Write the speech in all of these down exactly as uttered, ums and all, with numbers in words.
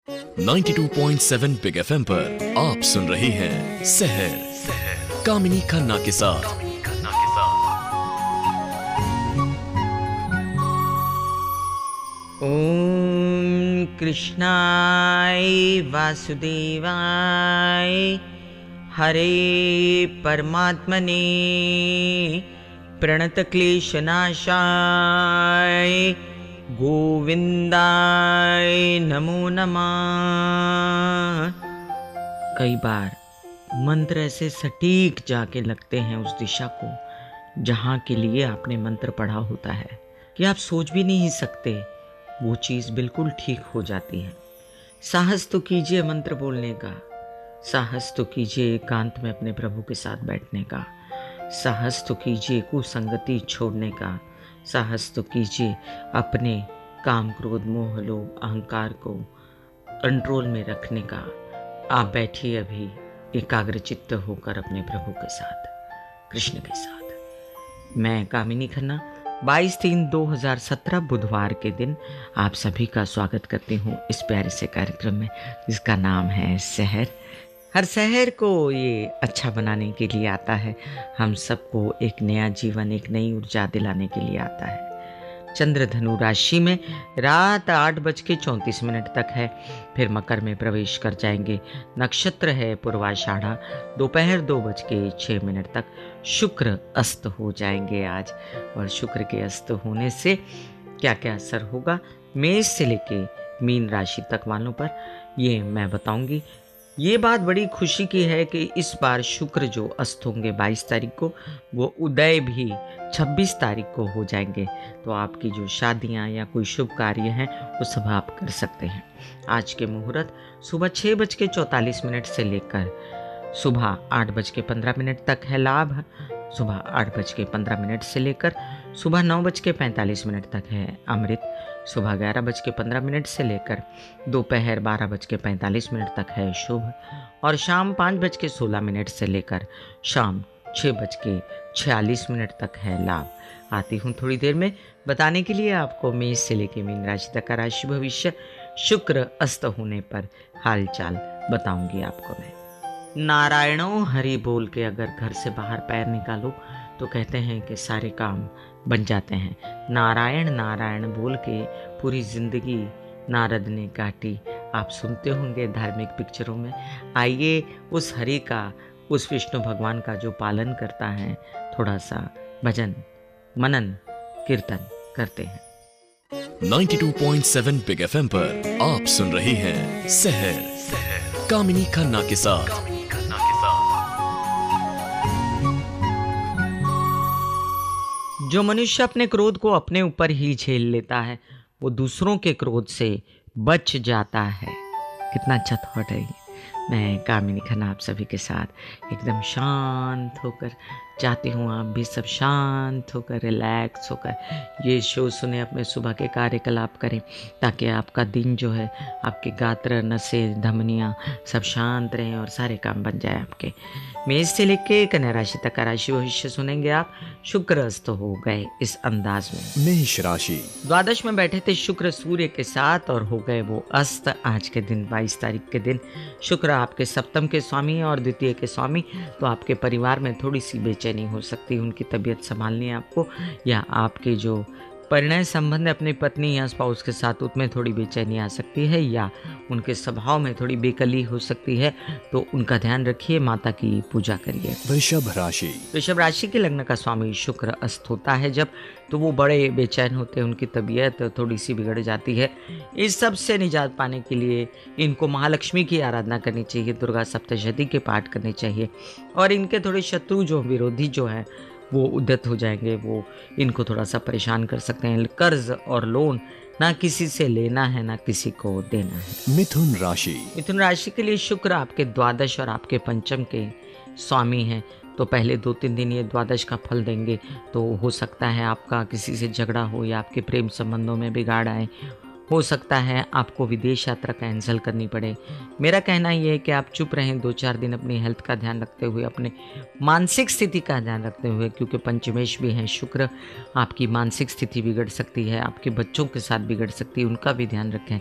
Ninety two point seven big FM पर आप सुन रहे हैं सहर कामिनी खन्ना के साथ। ओम कृष्णाय वासुदेवाय हरे परमात्मने प्रणतक्लेशनाशाय गोविंदाय नमो नमः। कई बार मंत्र ऐसे सटीक जाके लगते हैं उस दिशा को जहाँ के लिए आपने मंत्र पढ़ा होता है कि आप सोच भी नहीं सकते वो चीज़ बिल्कुल ठीक हो जाती है। साहस तो कीजिए मंत्र बोलने का, साहस तो कीजिए एकांत में अपने प्रभु के साथ बैठने का, साहस तो कीजिए कुसंगति छोड़ने का, साहस तो कीजिए अपने काम क्रोध मोह लोभ अहंकार को कंट्रोल में रखने का। आप बैठिए अभी एकाग्रचित्त होकर अपने प्रभु के साथ, कृष्ण के साथ। मैं कामिनी खन्ना बाईस तीन दो हज़ार सत्रह बुधवार के दिन आप सभी का स्वागत करती हूँ इस प्यारे से कार्यक्रम में जिसका नाम है सहर। हर शहर को ये अच्छा बनाने के लिए आता है, हम सबको एक नया जीवन एक नई ऊर्जा दिलाने के लिए आता है। चंद्र धनु राशि में रात आठ बज के चौंतीस मिनट तक है, फिर मकर में प्रवेश कर जाएंगे। नक्षत्र है पूर्वाषाढ़ा, दोपहर दो बज के छः मिनट तक शुक्र अस्त हो जाएंगे आज। और शुक्र के अस्त होने से क्या क्या असर होगा मेष से लेके मीन राशि तक वालों पर, ये मैं बताऊंगी। ये बात बड़ी खुशी की है कि इस बार शुक्र जो अस्त होंगे बाईस तारीख को, वो उदय भी छब्बीस तारीख को हो जाएंगे। तो आपकी जो शादियां या कोई शुभ कार्य हैं वो सब आप कर सकते हैं। आज के मुहूर्त सुबह छः बज के चौंतालीस मिनट से लेकर सुबह आठ बज के पंद्रह मिनट तक है लाभ। सुबह आठ बज के पंद्रह मिनट से लेकर सुबह नौ बज के पैंतालीस मिनट तक है अमृत। सुबह ग्यारह बज के पंद्रह मिनट से लेकर दोपहर बारह बज के पैंतालीस मिनट तक है शुभ। और शाम पाँच बज के सोलह मिनट से लेकर शाम छः बज के छियालीस मिनट तक है लाभ। आती हूँ थोड़ी देर में बताने के लिए आपको मेष से लेकर मीन राशि तक का राशि भविष्य। शुक्र अस्त होने पर हाल चाल बताऊंगी आपको मैं। नारायणों हरि बोल के अगर घर से बाहर पैर निकालो तो कहते हैं कि सारे काम बन जाते हैं। नारायण नारायण बोल के पूरी जिंदगी नारद ने काटी, आप सुनते होंगे धार्मिक पिक्चरों में। आइए उस हरि का, उस विष्णु भगवान का जो पालन करता है, थोड़ा सा भजन मनन कीर्तन करते हैं। Ninety two point seven big FM पर आप सुन रहे हैं सहर कामिनी खन्ना के साथ। जो मनुष्य अपने क्रोध को अपने ऊपर ही झेल लेता है वो दूसरों के क्रोध से बच जाता है। कितना अच्छा थॉट है ये। मैं कामिनी खन्ना आप सभी के साथ एकदम शांत होकर चाहती हूँ आप भी सब शांत होकर रिलैक्स होकर ये शो सुने, अपने सुबह के कार्यकलाप करें ताकि आपका दिन जो है, आपके गात्र नसें धमनियाँ सब शांत रहें और सारे काम बन जाए आपके। मेष से लेके कन्या राशि तक का राशि भविष्य सुनेंगे आप। शुक्र अस्त हो गए इस अंदाज में। मेष राशि द्वादश में बैठे थे शुक्र सूर्य के साथ और हो गए वो अस्त आज के दिन बाईस तारीख के दिन। शुक्र आपके सप्तम के स्वामी और द्वितीय के स्वामी, तो आपके परिवार में थोड़ी सी बेचैनी हो सकती है। उनकी तबीयत संभालनी है आपको, या आपके जो परिणय संबंध अपनी पत्नी या स्पाउस के साथ उसमें थोड़ी बेचैनी आ सकती है, या उनके स्वभाव में थोड़ी बेकली हो सकती है, तो उनका ध्यान रखिए। माता की पूजा करिए। वृषभ राशि वृषभ राशि के लग्न का स्वामी शुक्र अस्त होता है जब, तो वो बड़े बेचैन होते हैं, उनकी तबीयत थोड़ी सी बिगड़ जाती है। इस सब से निजात पाने के लिए इनको महालक्ष्मी की आराधना करनी चाहिए, दुर्गा सप्तशती के पाठ करने चाहिए, और इनके थोड़े शत्रु जो विरोधी जो है वो उद्यत हो जाएंगे, वो इनको थोड़ा सा परेशान कर सकते हैं। कर्ज और लोन ना किसी से लेना है ना किसी को देना है। मिथुन राशि मिथुन राशि के लिए शुक्र आपके द्वादश और आपके पंचम के स्वामी हैं, तो पहले दो तीन दिन ये द्वादश का फल देंगे। तो हो सकता है आपका किसी से झगड़ा हो या आपके प्रेम संबंधों में बिगाड़ आए, हो सकता है आपको विदेश यात्रा कैंसिल करनी पड़े। मेरा कहना ये है कि आप चुप रहें दो चार दिन, अपनी हेल्थ का ध्यान रखते हुए, अपने मानसिक स्थिति का ध्यान रखते हुए, क्योंकि पंचमेश भी हैं शुक्र, आपकी मानसिक स्थिति बिगड़ सकती है, आपके बच्चों के साथ बिगड़ सकती है, उनका भी ध्यान रखें।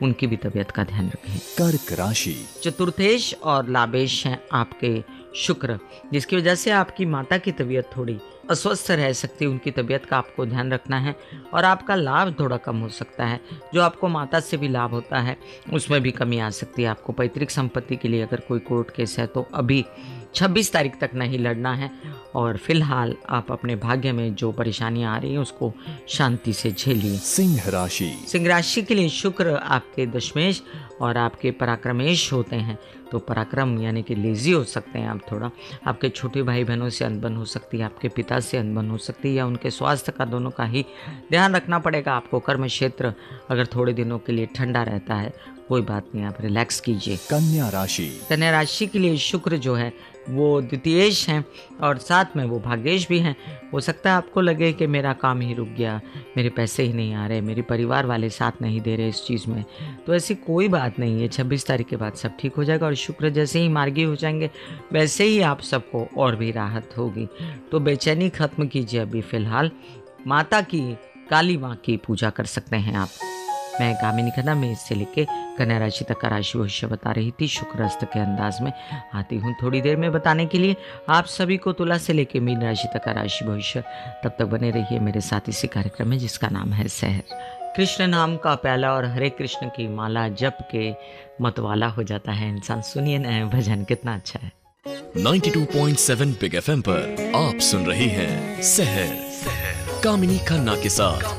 उनकी भी तबीयत का ध्यान रखें। कर्क राशि। चतुर्थेश और लाभेश हैं आपके शुक्र, जिसकी वजह से आपकी माता की तबीयत थोड़ी अस्वस्थ रह सकती है। उनकी तबीयत का आपको ध्यान रखना है और आपका लाभ थोड़ा कम हो सकता है। जो आपको माता से भी लाभ होता है उसमें भी कमी आ सकती है। आपको पैतृक संपत्ति के लिए अगर कोई कोर्ट केस है तो अभी छब्बीस तारीख तक नहीं लड़ना है और फिलहाल आप अपने भाग्य में जो परेशानियां आ रही हैं उसको शांति से झेलिए। सिंह राशि। सिंह राशि के लिए शुक्र आपके दशमेश और आपके पराक्रमेश होते हैं, तो पराक्रम यानी कि लेजी हो सकते हैं आप थोड़ा। आपके छोटे भाई बहनों से अनबन हो सकती है, आपके पिता से अनबन हो सकती है, या उनके स्वास्थ्य का दोनों का ही ध्यान रखना पड़ेगा आपको। कर्म क्षेत्र अगर थोड़े दिनों के लिए ठंडा रहता है, कोई बात नहीं, आप रिलैक्स कीजिए। कन्या राशि। कन्या राशि के लिए शुक्र जो है वो द्वितीयेश हैं और साथ में वो भाग्येश भी हैं। हो सकता है आपको लगे कि मेरा काम ही रुक गया, मेरे पैसे ही नहीं आ रहे, मेरे परिवार वाले साथ नहीं दे रहे इस चीज़ में, तो ऐसी कोई बात नहीं है। छब्बीस तारीख के बाद सब ठीक हो जाएगा और शुक्र जैसे ही मार्गी हो जाएंगे वैसे ही आप सबको और भी राहत होगी। तो बेचैनी खत्म कीजिए अभी फ़िलहाल। माता की, काली माँ की पूजा कर सकते हैं आप। मैं कामिनी खन्ना में इससे लेके कन्या राशि तक का राशि भविष्य बता रही थी शुक्रस्त के अंदाज में। आती हूँ थोड़ी देर में बताने के लिए आप सभी को तुला से लेके मीन राशि तक का राशि भविष्य। तब तक बने रहिए मेरे साथ इसी कार्यक्रम में जिसका नाम है सहर। कृष्ण नाम का प्याला और हरे कृष्ण की माला जप के मतवाला हो जाता है इंसान। सुनिए ना भजन कितना अच्छा है। बानवे पॉइंट सात बिग एफएम पर आप सुन रहे हैं सहर, कामिनी खन्ना के साथ।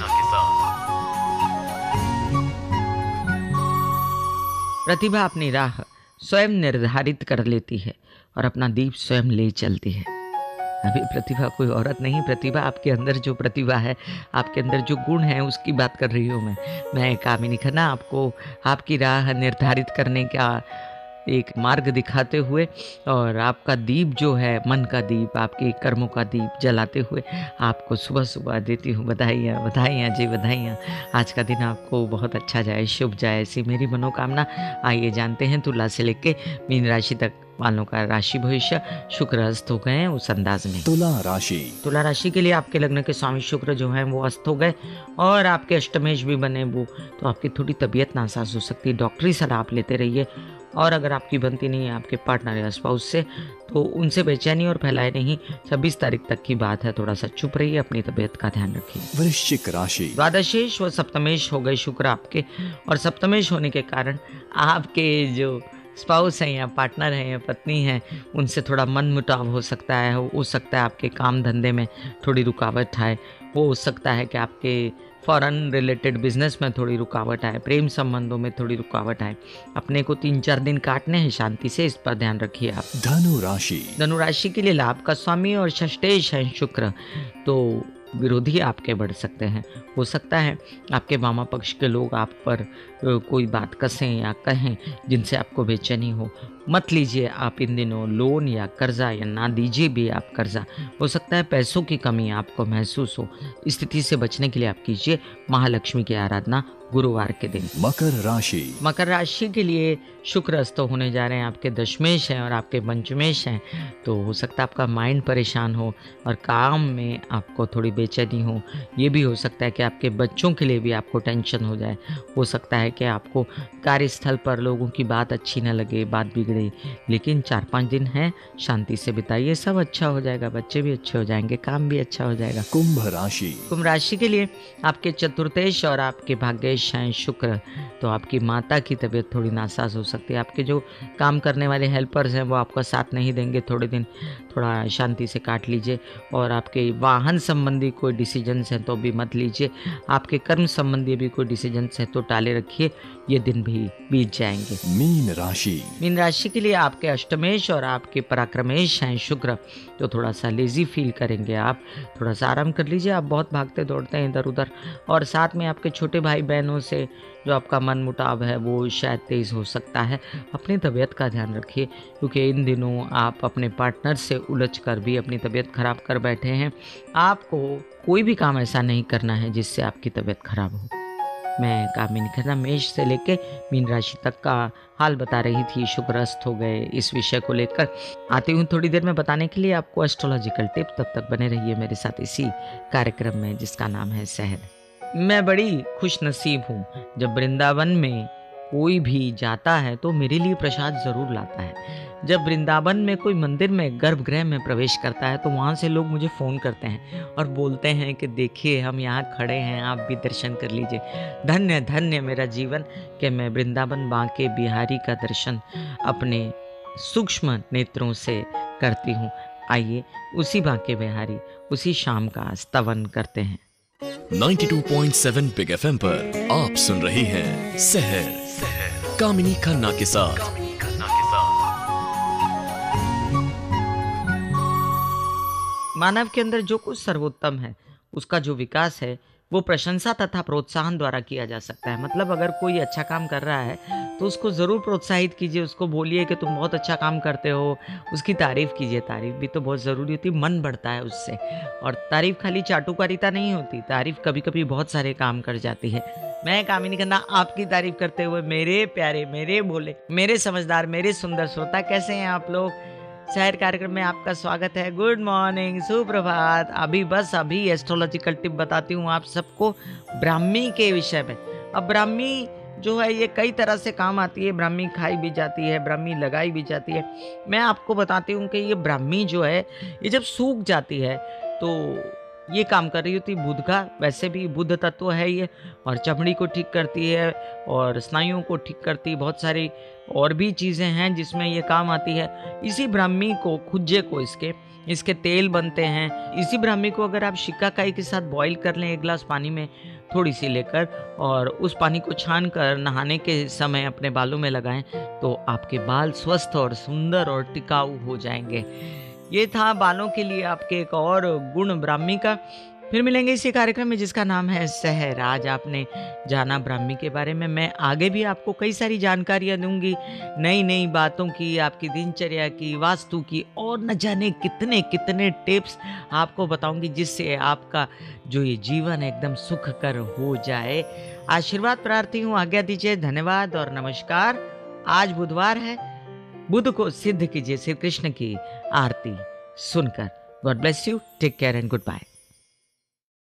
प्रतिभा अपनी राह स्वयं निर्धारित कर लेती है और अपना दीप स्वयं ले चलती है। अभी प्रतिभा कोई औरत नहीं, प्रतिभा आपके अंदर जो प्रतिभा है, आपके अंदर जो गुण है उसकी बात कर रही हूँ मैं मैं कामिनी खन्ना आपको आपकी राह निर्धारित करने का एक मार्ग दिखाते हुए और आपका दीप जो है, मन का दीप, आपके कर्मों का दीप जलाते हुए आपको सुबह सुबह देती हूँ बधाइयाँ बधाइयाँ जी बधाइयाँ। आज का दिन आपको बहुत अच्छा जाए, शुभ जाए, ऐसी मेरी मनोकामना। आइए जानते हैं तुला से लेके मीन राशि तक वालों का राशि भविष्य। शुक्र अस्त हो गए हैं उस अंदाज में। तुला राशि। तुला राशि के लिए आपके लग्न के स्वामी शुक्र जो हैं वो अस्त हो गए और आपके अष्टमेश भी बने वो, तो आपकी थोड़ी तबीयत नासाज हो सकती है। डॉक्टरी सलाह आप लेते रहिए और अगर आपकी बनती नहीं है आपके पार्टनर या स्पाउस से तो उनसे बेचैनी और फैलाए नहीं। छब्बीस तारीख तक की बात है, थोड़ा सा चुप रहिए, अपनी तबीयत का ध्यान रखिए। वृश्चिक राशि। द्वादशेश व सप्तमेश हो गए शुक्र आपके, और सप्तमेश होने के कारण आपके जो स्पाउस हैं या पार्टनर हैं या पत्नी हैं उनसे थोड़ा मन मुटाव हो सकता है। हो सकता है आपके काम धंधे में थोड़ी रुकावट आए, वो हो सकता है कि आपके फॉरेन रिलेटेड बिजनेस में थोड़ी रुकावट आए, प्रेम संबंधों में थोड़ी रुकावट आए। अपने को तीन चार दिन काटने हैं शांति से, इस पर ध्यान रखिए आप। धनु राशि। धनु राशि के लिए लाभ का स्वामी और षष्ठेश है शुक्र, तो विरोधी आपके बढ़ सकते हैं। हो सकता है आपके मामा पक्ष के लोग आप पर कोई बात कसें या कहें जिनसे आपको बेचैनी हो। मत लीजिए आप इन दिनों लोन या कर्जा, या ना दीजिए भी आप कर्जा। हो सकता है पैसों की कमी आपको महसूस हो। स्थिति से बचने के लिए आप कीजिए महालक्ष्मी की आराधना गुरुवार के दिन। मकर राशि। मकर राशि के लिए शुक्र अस्त होने जा रहे हैं, आपके दशमेश हैं और आपके पंचमेश हैं, तो हो सकता है आपका माइंड परेशान हो और काम में आपको थोड़ी बेचैनी हो। ये भी हो सकता है कि आपके बच्चों के लिए भी आपको टेंशन हो जाए। हो सकता है कि आपको कार्यस्थल पर लोगों की बात अच्छी न लगे, बात बिगड़े, लेकिन चार पाँच दिन है, शांति से बिताइए, सब अच्छा हो जाएगा, बच्चे भी अच्छे हो जाएंगे, काम भी अच्छा हो जाएगा। कुंभ राशि। कुंभ राशि के लिए आपके चतुर्थेश और आपके भाग्येश हैं शुक्र, तो आपकी माता की तबीयत थोड़ी नासाज हो सकती है। आपके जो काम करने वाले हेल्पर्स हैं वो आपका साथ नहीं देंगे, थोड़े दिन थोड़ा शांति से काट लीजिए। और आपके वाहन संबंधी कोई डिसीजंस हैं तो भी मत लीजिए। आपके कर्म संबंधी भी कोई डिसीजंस हैं तो टाले रखिए, ये दिन भी बीत जाएंगे। मीन राशि। मीन राशि के लिए आपके अष्टमेश और आपके पराक्रमेश हैं शुक्र, तो थोड़ा सा लेजी फील करेंगे आप, थोड़ा सा आराम कर लीजिए। आप बहुत भागते दौड़ते हैं इधर उधर, और साथ में आपके छोटे भाई बहनों से जो आपका मन मुटाव है वो शायद तेज़ हो सकता है। अपनी तबीयत का ध्यान रखिए क्योंकि इन दिनों आप अपने पार्टनर से उलझ कर भी अपनी तबीयत खराब कर बैठे हैं। आपको कोई भी काम ऐसा नहीं करना है जिससे आपकी तबीयत खराब हो। मैं कामिनी खन्ना मेष से लेके मीन राशि तक का हाल बता रही थी। शुक्र अस्त हो गए इस विषय को लेकर आती हूँ थोड़ी देर में बताने के लिए आपको एस्ट्रोलॉजिकल टिप। तब तक बने रहिए मेरे साथ इसी कार्यक्रम में जिसका नाम है सहर। मैं बड़ी खुश नसीब हूँ, जब वृंदावन में कोई भी जाता है तो मेरे लिए प्रसाद ज़रूर लाता है। जब वृंदावन में कोई मंदिर में गर्भगृह में प्रवेश करता है तो वहाँ से लोग मुझे फ़ोन करते हैं और बोलते हैं कि देखिए हम यहाँ खड़े हैं, आप भी दर्शन कर लीजिए। धन्य धन्य मेरा जीवन कि मैं वृंदावन बांके बिहारी का दर्शन अपने सूक्ष्म नेत्रों से करती हूँ। आइए उसी बांके बिहारी, उसी शाम का स्तवन करते हैं। बानवे पॉइंट सात बिग एफएम पर आप सुन रहे हैं सहर, कामिनी खन्ना के साथ। मानव के अंदर जो कुछ सर्वोत्तम है, उसका जो विकास है वो प्रशंसा तथा प्रोत्साहन द्वारा किया जा सकता है। मतलब अगर कोई अच्छा काम कर रहा है तो उसको ज़रूर प्रोत्साहित कीजिए, उसको बोलिए कि तुम बहुत अच्छा काम करते हो, उसकी तारीफ़ कीजिए। तारीफ़ भी तो बहुत ज़रूरी होती है, मन बढ़ता है उससे। और तारीफ़ खाली चाटुकारिता नहीं होती, तारीफ़ कभी कभी बहुत सारे काम कर जाती है। मैं कामिनी खन्ना आपकी तारीफ़ करते हुए, मेरे प्यारे, मेरे भोले, मेरे समझदार, मेरे सुंदर श्रोता, कैसे हैं आप लोग? शहर कार्यक्रम में आपका स्वागत है। गुड मॉर्निंग, सुप्रभात। अभी बस अभी एस्ट्रोलॉजिकल टिप बताती हूँ आप सबको ब्राह्मी के विषय में। अब ब्राह्मी जो है ये कई तरह से काम आती है, ब्राह्मी खाई भी जाती है, ब्राह्मी लगाई भी जाती है। मैं आपको बताती हूँ कि ये ब्राह्मी जो है ये जब सूख जाती है तो ये काम कर रही होती बुध का। वैसे भी बुध तत्व है ये, और चमड़ी को ठीक करती है और स्नायुओं को ठीक करती है। बहुत सारी और भी चीज़ें हैं जिसमें ये काम आती है। इसी ब्राह्मी को, खुज्जे को, इसके इसके तेल बनते हैं। इसी ब्राह्मी को अगर आप शिकाकाई के साथ बॉईल कर लें एक गिलास पानी में थोड़ी सी लेकर, और उस पानी को छान कर नहाने के समय अपने बालों में लगाएं तो आपके बाल स्वस्थ और सुंदर और टिकाऊ हो जाएंगे। ये था बालों के लिए आपके एक और गुण ब्राह्मी का। फिर मिलेंगे इसी कार्यक्रम में जिसका नाम है सहर। आज आपने जाना ब्राह्मी के बारे में, मैं आगे भी आपको कई सारी जानकारियाँ दूंगी, नई नई बातों की, आपकी दिनचर्या की, वास्तु की, और न जाने कितने कितने टिप्स आपको बताऊंगी जिससे आपका जो ये जीवन एकदम सुखकर हो जाए। आशीर्वाद प्रार्थी हूँ, आज्ञा दीजिए। धन्यवाद और नमस्कार। आज बुधवार है, बुध को सिद्ध कीजिए श्री कृष्ण की आरती सुनकर। God bless you, take care and good bye.